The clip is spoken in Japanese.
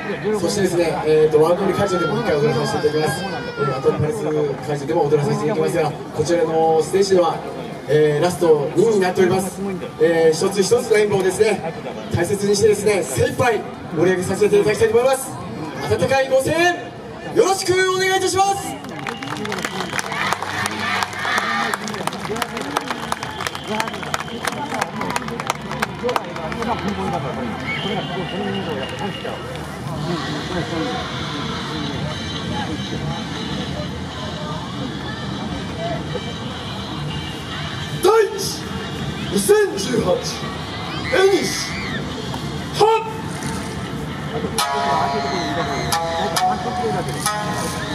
そしてですね、ワンドリ会場でも1回踊らさせていただきます。アトリパレス会場でも踊らさせていただきますが、こちらのステージでは、ラスト2位になっております。一つ一つの演舞をですね、大切にしてですね、精一杯盛り上げさせていただきたいと思います。温かいご声援よろしくお願いいたします。第一2018エニシはっ